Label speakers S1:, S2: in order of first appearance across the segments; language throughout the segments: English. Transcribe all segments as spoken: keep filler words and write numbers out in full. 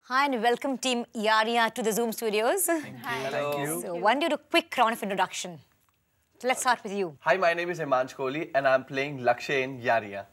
S1: Hi and welcome Team Yaria to the Zoom studios.
S2: Thank you.
S1: Hi.
S2: Thank you.
S1: So, one do a quick round of introduction. So let's start with you.
S2: Hi, my name is Himansh Kohli and I'm playing Lakshay in Yaria.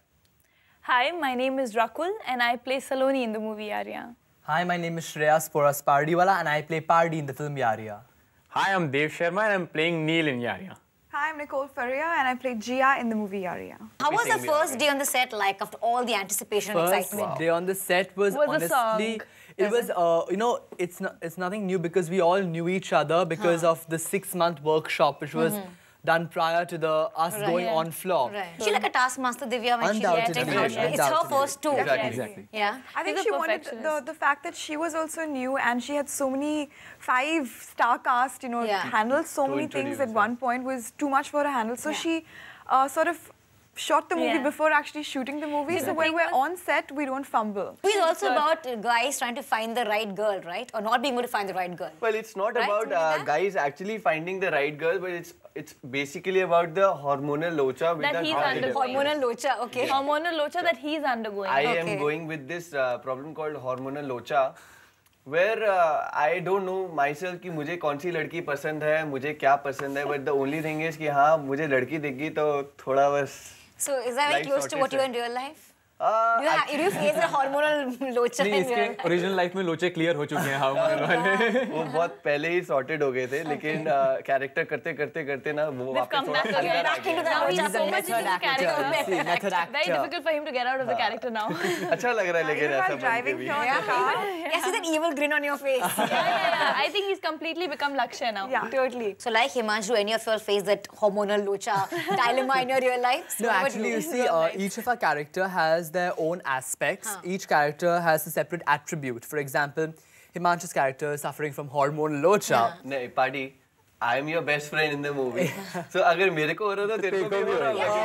S3: Hi, my name is Rakul and I play Saloni in the movie Yaria.
S4: Hi, my name is Shreyas Poras Pardiwala and I play Pardi in the film Yaria.
S5: Hi, I'm Dev Sharma and I'm playing Neil in Yaria.
S6: Hi, I'm Nicole Faria and I play Jia in the movie Yaria.
S1: How was the first day on the set like after all the anticipation
S4: First
S1: and excitement?
S4: First day on the set was,
S3: was
S4: honestly, it was, uh, you know, it's, not, it's nothing new because we all knew each other because huh. of the six-month workshop which was mm-hmm. done prior to the us
S1: right.
S4: going
S1: yeah.
S4: on floor.
S1: Right. So, she like a taskmaster, Divya, when
S4: undoubtedly.
S1: she yes,
S4: Undoubtedly.
S1: It's her first too.
S2: Exactly.
S5: exactly.
S1: Yeah.
S6: I think she wanted the, the fact that she was also new and she had so many five-star cast, you know,
S1: yeah.
S6: handled so to many things at one point was too much for her to handle. So yeah. she uh, sort of shot the movie yeah. before actually shooting the movie. Yeah. So when we're on set, we don't fumble.
S1: It's also about guys trying to find the right girl, right? Or not being able to find the right girl.
S2: Well, it's not
S1: right?
S2: about uh, guys actually finding the right girl, but it's it's basically about the hormonal locha with
S3: that
S2: the
S3: he's undergoing.
S1: Hormonal locha, okay.
S3: Yeah. Hormonal locha that he's undergoing.
S2: I
S1: okay.
S2: am going with this uh, problem called hormonal locha, where uh, I don't know myself कि मुझे कौन सी लड़की पसंद है, मुझे क्या पसंद है, but the only thing is कि हाँ मुझे लड़की दिखी तो थोड़ा बस.
S1: So is that very close to what you are in real life?
S2: Uh,
S1: do, you have, do you face a hormonal locha
S5: नहीं, इसके ओरिजिनल लाइफ में लोचे क्लियर हो चुके हैं हार्मोनल वाले.
S2: वो बहुत पहले ही सॉर्टेड हो गए थे, लेकिन कैरेक्टर करते करते करते ना वो वापस थोड़ा अंदर आ गए.
S3: He's so much into the character.
S4: Method actor.
S3: Very difficult for him to get out of the character now.
S2: अच्छा लग रहा है लेकिन ऐसा
S6: driving here in the car.
S1: Yes, see that evil grin on your face.
S3: yeah, yeah, yeah. I think he's completely become Lakshay now.
S6: Yeah, totally.
S1: So like Himansh, do any of you all face that hormonal locha dilemma in your real life?
S4: No, actually, you see, uh, each of our character has their own aspects. Huh. Each character has a separate attribute. For example, Himansh's character is suffering from hormonal locha.
S2: No, Pardi, I am your best friend in the movie. So, अगर मेरे को हो रहा था, तेरे को भी हो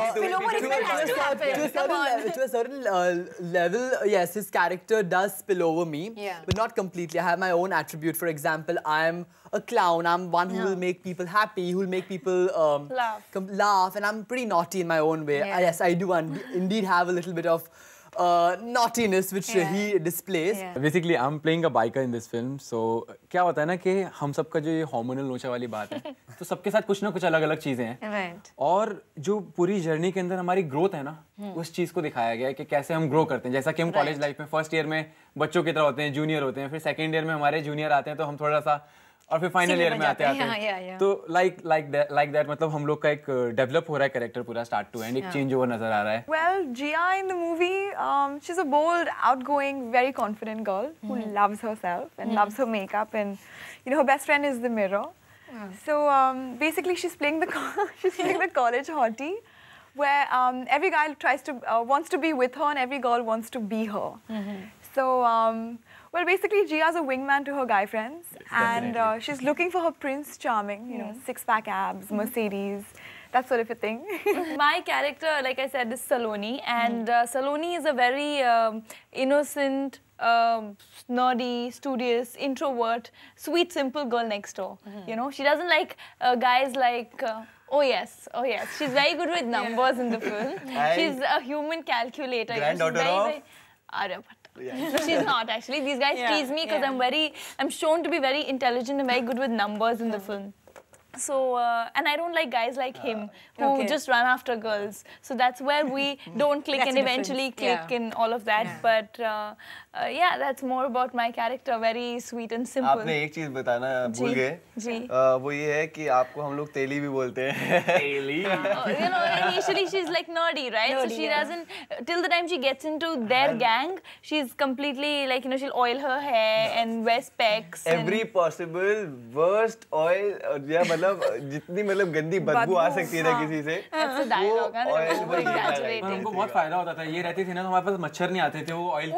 S2: रहा
S4: होगा. To a certain level, to a certain uh, level, yes, his character does spill over me,
S1: yeah.
S4: but not completely. I have my own attribute. For example, I'm a clown. I'm one who yeah. will make people happy, who will make people um,
S3: laugh.
S4: laugh, and I'm pretty naughty in my own way.
S1: Yeah.
S4: Uh, yes, I do indeed have a little bit of Uh, naughtiness which yeah. he displays.
S5: Yeah. Basically, I'm playing a biker in this film. So, क्या होता है ना कि हम सबका जो ये hormonal लोचा वाली बात है, तो सबके साथ कुछ ना कुछ अलग-अलग चीजें हैं.
S1: Right.
S5: और जो पूरी जर्नी के अंदर हमारी ग्रोथ है ना, उस चीज को दिखाया गया है कि कैसे हम ग्रो करते हैं. जैसा कि हम कॉलेज लाइफ में फर्स्ट ईयर में बच्चों की तरह होते हैं, जूनियर होते हैं, फिर सेकेंड ईयर में हमारे जूनियर आते हैं, तो हम थोड़ा सा और फिर फाइनल ईयर में आते आते हैं. तो like like that like that मतलब हम लोग का एक डेवलप हो रहा है कैरेक्टर पूरा स्टार्ट टू एंड एक चेंज ओवर नजर आ रहा है.
S6: Well, Jia in the movie, um, she's a bold, outgoing, very confident girl who mm. loves herself and mm. loves her makeup, and you know her best friend is the mirror. Mm. So um, basically, she's playing the she's playing the college hottie, where um, every guy tries to uh, wants to be with her and every girl wants to be her. Mm-hmm. So. Um, Well, basically, Jia's a wingman to her guy friends, yes, and uh, she's looking for her Prince Charming, you know, six-pack abs, Mercedes, that sort of a thing.
S3: My character, like I said, is Saloni, and uh, Saloni is a very um, innocent, um, nerdy, studious, introvert, sweet, simple girl next door. Mm-hmm. You know, she doesn't like uh, guys like. Uh, Oh yes, oh yes. She's very good with numbers in the film. She's a human calculator.
S2: Granddaughter
S3: you know,
S2: of?
S3: Very, very, yeah. No, she's not actually. These guys yeah, tease me because yeah. I'm very, I'm shown to be very intelligent and very good with numbers in the film. So, uh, and I don't like guys like him who okay. just run after girls. So that's where we don't click and eventually click yeah. in all of that. Yeah. But uh, uh, yeah, that's more about my character. Very sweet and simple.
S2: आपने एक चीज बताना भूल गए.
S3: जी.
S2: वो ये है कि आपको हम लोग तेली भी बोलते हैं. तेली.
S3: You know, initially she's like nerdy, right? Nerdy, so she yeah. doesn't till the time she gets into their gang, she's completely like you know she'll oil her hair yeah. and wear specs.
S2: Every and possible worst oil या मतलब जितनी मतलब गंदी बदबू आ सकती है ना किसी से
S3: वो ऑयल वो एग्जैजरेटिंग.
S5: हमको बहुत फायदा होता था. ये रहती थी ना तो हमारे पास मच्छर नहीं आते थे. वो oil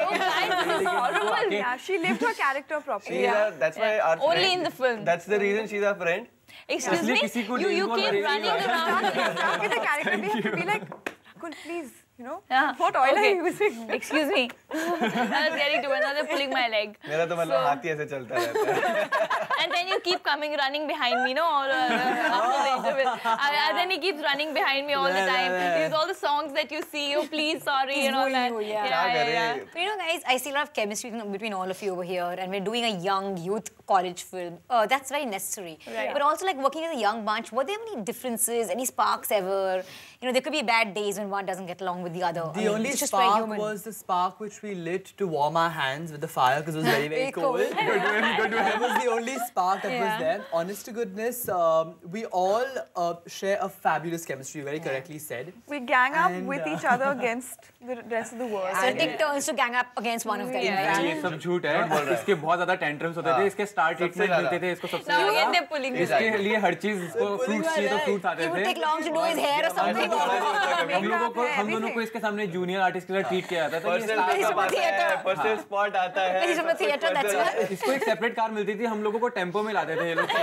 S6: yeah, she lived her character properly.
S2: Yeah, that's why our friend,
S3: only in the film.
S2: That's the reason she's our friend.
S3: Excuse me, you you came running around.
S6: With the character, we have to be like, Rakul, please, you know, yeah. what oil okay. are you using?
S3: Excuse me. I was getting to it, now they're pulling my leg.
S2: मेरा तो मतलब हाथ ही ऐसे चलता रहता है.
S3: And then you keep coming running behind me, no? All, uh, after the interval. Uh, and then he keeps running behind me all the time. With all the songs that you see, oh please, sorry,
S1: He's
S3: and all that.
S1: wooing you, yeah.
S3: yeah, yeah, yeah.
S1: So, you know, guys, I see a lot of chemistry between all of you over here, and we're doing a young youth college film. Uh, that's very necessary.
S3: Right.
S1: But also, like, working as a young bunch, were there any differences, any sparks ever? You know, there could be bad days when one doesn't get along with the other.
S4: The
S1: I mean,
S4: only
S1: it's just very
S4: spark
S1: human.
S4: was the spark which we lit to warm our hands with the fire because it was very, very
S1: Very
S4: cold.
S1: cold.
S4: Good one, good one. That was the only spark that
S3: Yeah.
S4: was there. Honest to goodness, um, we all uh, share a fabulous chemistry, very correctly said.
S6: We gang up
S4: And,
S6: with
S4: uh,
S6: each other against the rest of the world.
S1: So it turns to gang up against one of them,
S3: Yeah.
S1: right?
S5: ये सब झूठ है. इसके बहुत ज़्यादा tantrums होते थे. इसके star treatment मिलते थे. इसको सबसे
S3: Now again
S5: ज़्यादा.
S3: they're pulling me.
S5: इसके लिए हर चीज इसको fruits चाहिए तो fruits आते
S1: It would
S5: थे.
S1: take long to do his hair or something.
S5: हम लोगों को हम दोनों
S6: everything.
S5: को इसके सामने जूनियर आर्टिस्ट की तरह ट्रीट किया जाता था. ये
S2: personal
S5: star
S1: He's
S2: makeup
S1: from
S2: आता
S1: theatre.
S2: है, पर्सनल स्पॉट आता है.
S1: He's from the
S2: सब कुछ
S1: theatre, that's
S2: personal.
S1: why.
S5: इसको एक सेपरेट कार मिलती थी. हम लोगों को टेम्पो में लाते थे ये लोग.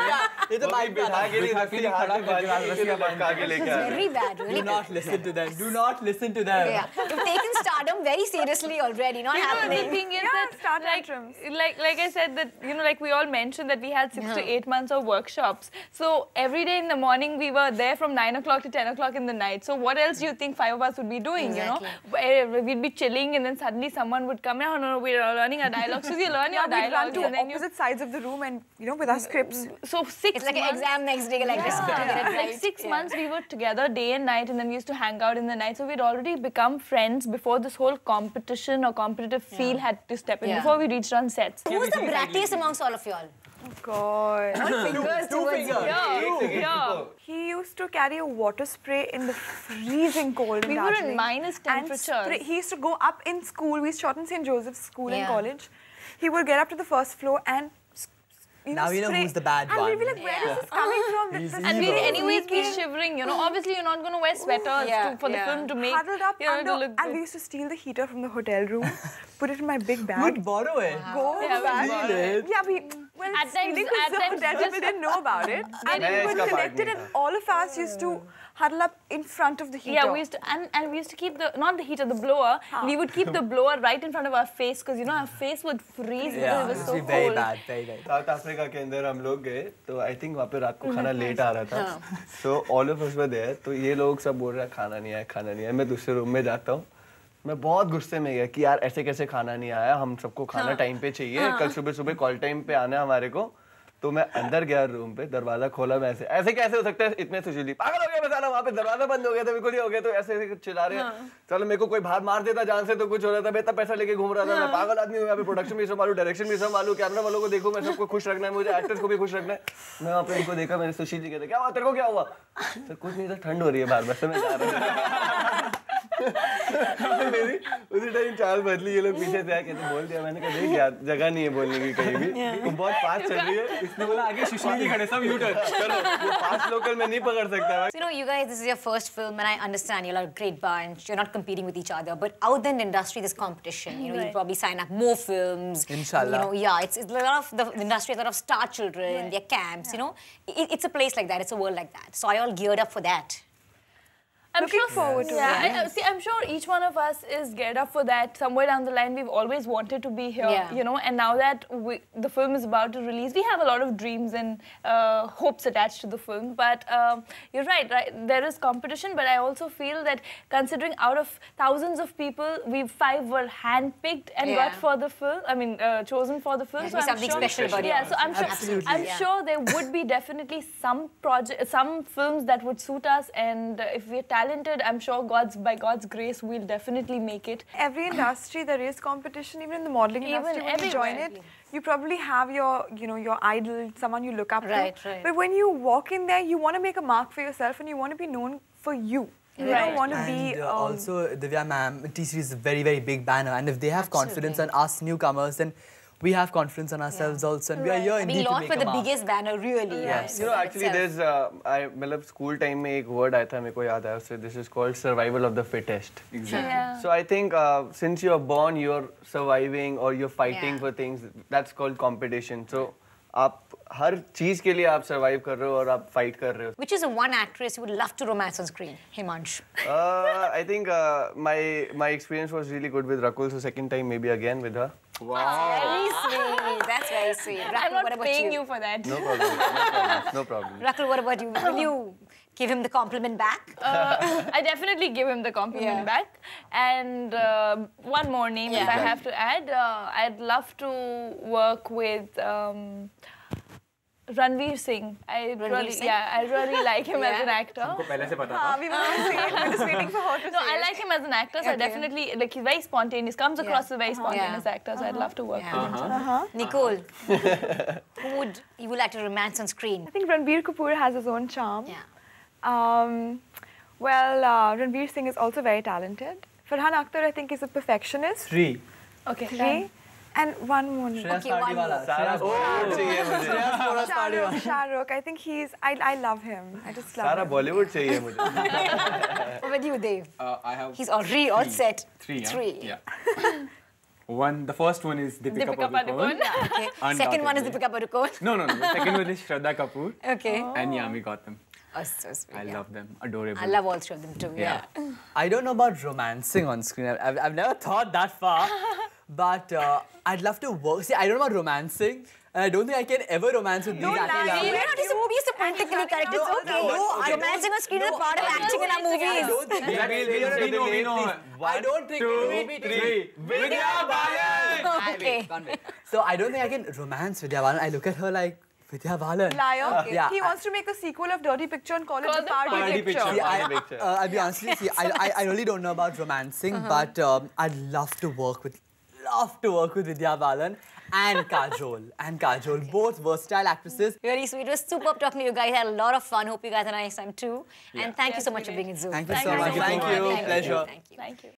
S4: ये तो
S2: वो भी बिठा के नहीं
S5: बिठा
S2: रस्सी
S5: के नहीं
S2: हाथ
S5: खड़ा
S2: में बांध
S5: करके
S2: के फिर लटका के लेके आते.
S1: Very bad, really
S4: Do not listen to them. Do not listen to them.
S1: Yeah, you've taken stardom very seriously already. Not
S3: You know, the
S1: happening.
S3: thing is
S6: Yeah,
S3: that,
S6: star
S3: like,
S6: tantrums.
S3: like, like I said, that you know, like we all mentioned that we had six to eight months of workshops. So every day in the morning we were there from nine o'clock to ten o'clock in the night. So what else do you think five of us would be doing? You know, Eh, we'd be chilling, and then suddenly someone would come. No, no, no, we're learning our dialogues. So you learn your
S6: Yeah, we'd run
S3: dialogues,
S6: to
S3: and then you.
S6: opposite sides of the room and, you know, with our scripts.
S3: So six
S1: It's like an
S3: months.
S1: exam next day, like this. to get it
S3: Like
S1: right.
S3: six
S1: Yeah.
S3: months we were together day and night, and then we used to hang out in the night. So we'd already become friends before this whole competition or competitive feel had to step in,
S1: Yeah.
S3: before we reached on sets.
S1: Who's the brattiest amongst all of y'all?
S6: God.
S1: Fingers towards you.
S3: Yeah, yeah.
S6: He used to carry a water spray in the freezing cold.
S3: We
S6: in
S3: were in
S6: Darjeeling.
S3: minus
S6: And
S3: temperatures.
S6: spray- He used to go up in school. We shot in Saint Joseph's School in
S1: Yeah.
S6: college. He would get up to the first floor and. s- You
S4: Now you know
S6: spray-
S4: who's the bad
S6: and
S4: one.
S6: we'd be like, where is this coming from?
S4: He's
S6: This-
S3: And we'd
S4: evil.
S3: anyways be
S6: Leaking.
S3: shivering, you know. Obviously, you're not going to wear sweaters
S1: Yeah,
S3: to, for the
S1: yeah.
S3: film to make,
S6: Huddled up
S3: you know,
S6: under,
S3: to look
S6: and we
S3: good.
S6: used to steal the heater from the hotel room, put it in my big bag,
S4: Would borrow it.
S6: go
S3: Yeah, we
S6: back.
S3: borrow
S4: it.
S6: Yeah, we well,
S3: At times-
S6: stealing was
S3: at
S6: the
S3: times
S6: hotel
S3: just-
S6: people didn't know about it, and
S2: मैं
S6: we would
S2: इसका part
S6: collect it,
S2: नहीं
S6: and all of us used to huddle up in front of the heater.
S3: Yeah, we used to, and, and we used to keep the, not the heater, the blower. We would keep the blower right in front of our face, because, you know, our face would freeze
S4: Yeah,
S3: because it
S4: it
S3: was so
S4: was very
S3: cold.
S4: bad, very, very bad.
S2: South Africa के अंदर हम लोग गए तो I think वहाँ पे रात को खाना लेट आ रहा था. So all of us were there. तो ये लोग सब बोल रहे हैं खाना नहीं आया, खाना नहीं आया. मैं दूसरे रूम में जाता हूँ. मैं बहुत गुस्से में गया कि यार ऐसे कैसे खाना नहीं आया, हम सबको खाना टाइम पे चाहिए, कल सुबह सुबह कॉल टाइम पे आना है हमारे को. तो मैं अंदर गया रूम पे, दरवाजा खोला, मैं ऐसे ऐसे कैसे हो सकता है इतने से जल्दी, पागल हो गया बस आना, वहाँ पे दरवाजा बंद हो गया था, बिल्कुल ही हो गया. तो ऐसे ऐसे चिल्ला रहे हैं. चलो मेरे को कोई बाहर मार देता जान से तो कुछ हो रहा था. मैं इतना पैसा लेके घूम रहा था. मैं पागल आदमी हूँ. यहाँ पे प्रोडक्शन भी संभालू, डायरेक्शन भी संभालू, कैमरा वालों को देखो, मैं सबको खुश रखना है, मुझे एक्टर्स को भी खुश रखना है. मैं वहाँ पे उनको देखा, मैंने सुशील जी कहते क्या हुआ तेरे को, क्या हुआ? सर कुछ नहीं, सर ठंड हो रही है बाहर, बस मैं जा रहा हूँ. मेरी उसी टाइम चाल बदली. ये लोग पीछे से आए, कहते बोल दिया. मैंने कहा देख यार जगह नहीं है बोलने की कहीं भी, तुम बहुत फास्ट चल रही है.
S5: इसने बोला आगे सुशील जी खड़े सब यूटर.
S2: चलो वो फास्ट लोकल में नहीं पकड़ सकता.
S1: So, you know, you guys, this is your first film, and I understand you're a great bunch. You're not competing with each other, but out there in the industry, there's competition. You know, you
S3: Right.
S1: probably sign up more films.
S4: Inshallah.
S1: You know, yeah, it's, it's a lot of the industry, a lot of star children, their camps. You know, it, it's a place like that. It's a world like that. So, are you all geared up for that?
S3: I'm
S6: Looking
S3: sure,
S6: forward to
S3: yeah,
S6: it.
S3: I, I- see, I'm sure each one of us is geared up for that. Somewhere down the line, we've always wanted to be here,
S1: Yeah.
S3: you know. And now that we, the film is about to release, we have a lot of dreams and uh, hopes attached to the film. But um, you're right, right? There is competition, but I also feel that considering out of thousands of people, we five were handpicked and
S1: Yeah.
S3: got for the film. I mean, uh, chosen for the film.
S1: There's
S3: So I'm
S1: something
S3: sure,
S1: special about
S3: yeah.
S1: it.
S3: So I'm sure,
S1: Absolutely,
S3: I'm
S1: yeah.
S3: sure there would be definitely some project, some films that would suit us, and uh, if we're talented, I'm sure God's by God's grace we'll definitely make it.
S6: Every industry there is competition, even in the modeling
S3: Even
S6: industry. When you join
S3: everywhere.
S6: it, you probably have your, you know, your idol, someone you look up
S1: Right,
S6: to.
S1: right.
S6: But when you walk in there, you want to make a mark for yourself, and you want to be known for you. You
S3: Right.
S6: don't want to
S4: And
S6: be.
S4: uh,
S6: um,
S4: also, Divya ma'am, T-Series is a very, very big banner. And if they have confidence on us newcomers, then we have confidence on ourselves also. And we are here
S1: Being
S4: indeed to
S1: launched
S4: make
S1: for
S4: a
S1: the
S4: mark.
S1: biggest banner, really.
S4: Yes.
S2: You know, actually, there's, uh, I, मतलब school time में एक word आया था, मेरे को याद आया उससे. This is called survival of the fittest.
S3: Yeah.
S2: So I think uh, since you're born, you're surviving or you're fighting
S1: Yeah.
S2: for things. That's called competition. So आप हर चीज के लिए आप सरवाइव कर रहे हो और आप फाइट कर रहे हो.
S1: Which is the one actress you would love to romance on screen, Himansh?
S2: Uh, I think uh, my my experience was really good with Rakul, so second time maybe again with her.
S1: Very sweet. That's very sweet.
S3: I'm
S1: Rakul,
S3: not
S1: what about
S3: paying
S1: you?
S3: you for that.
S2: No problem. No problem. No problem.
S1: Rakul, what about you? Will you give him the compliment back?
S3: Uh, I definitely give him the compliment
S1: Yeah.
S3: back. And uh, one more name, if
S1: Yeah.
S3: I have to add, uh, I'd love to work with um, Ranveer Singh. I
S1: Ranveer
S3: really,
S1: Singh?
S3: yeah, I really like him as
S1: Yeah.
S3: an actor.
S5: हमको पहले से पता
S6: Uh,
S5: था.
S6: we were not saying it. We're just waiting for her to
S3: No,
S6: say
S3: I
S6: it.
S3: like him as an actor, so I
S1: Okay.
S3: definitely, like, he's very spontaneous, comes across
S1: Yeah.
S3: as a very spontaneous
S1: Yeah.
S3: actor, so I'd love to work
S1: Yeah.
S3: with him.
S5: Uh-huh.
S1: Nicole, who would you would like to romance on screen?
S6: I think Ranbir Kapoor has his own charm.
S1: Yeah.
S6: Um, well, uh, Ranveer Singh is also very talented. Farhan Akhtar, I think, is a perfectionist.
S4: Three.
S3: Okay.
S6: Three. And one more.
S4: Shreyas
S1: Okay, one
S4: Pardiwala.
S1: more.
S2: सारा
S4: Shreyas
S2: Bollywood चाहिए मुझे.
S6: Shah Rukh, Shah Rukh. I think he's, I, I love him. I just love
S2: सारा
S6: him.
S2: Bollywood चाहिए मुझे.
S1: What about you, Dave?
S5: Uh, I have
S1: He's already all
S5: three.
S1: set.
S5: Three, yeah?
S1: Three.
S5: Yeah. One, the first one is Deepika,
S3: Deepika
S5: Padukone.
S3: Padukone.
S1: Okay. Second one is
S5: Undoubtedly.
S1: Deepika Padukone.
S5: No, no, no. The second one is Shraddha Kapoor
S1: Okay.
S5: and Yami Gautam.
S1: Oh, so sweet.
S5: I
S1: yeah.
S5: love them. Adorable.
S1: I love all three of them too. Yeah.
S5: Yeah.
S4: I don't know about romancing on screen. I've, I've, I've never thought that far. But uh, I'd love to work. See, I don't know about romancing. And I don't think I can ever romance with these
S6: Don't
S4: actors.
S6: lie.
S1: You don't have to be so politically correct. It's okay.
S4: No, I don't-
S1: Romancing on screen is a part of acting in our
S4: I
S1: movies.
S4: don't think
S5: We-
S4: that
S5: we-
S4: is
S5: we-
S4: very
S5: we know, we know.
S4: please. I don't think
S5: Two,
S4: wait, wait, wait,
S5: three.
S4: wait.
S5: Vidya Balan!
S1: Okay.
S4: Can't wait. So I don't think I can romance Vidya Balan. I look at her like Vidya Balan.
S6: Liar.
S4: Okay. Yeah,
S6: He
S4: I-
S6: wants to make a sequel of Dirty Picture and call it
S3: Call
S6: the
S3: it
S6: Party,
S5: Party
S6: Picture.
S5: Picture.
S4: See, I,
S2: Party picture.
S4: uh, I'll be honest with you. See, I, I, I really don't know about romancing, but um, I'd love to work with, love to work with Vidya Balan and Kajol. And Kajol, both versatile actresses.
S1: Very sweet. It was superb talking to you guys. Had a lot of fun. Hope you guys had a nice time too. And thank you
S3: Yes,
S1: so
S3: we
S1: much for
S3: did.
S1: being in Zoom.
S4: Thank you
S3: Thank
S4: so
S3: you
S4: much.
S3: so
S4: Thank
S3: much.
S4: you.
S3: Thank you.
S4: Pleasure.
S1: Thank you.
S3: Thank you.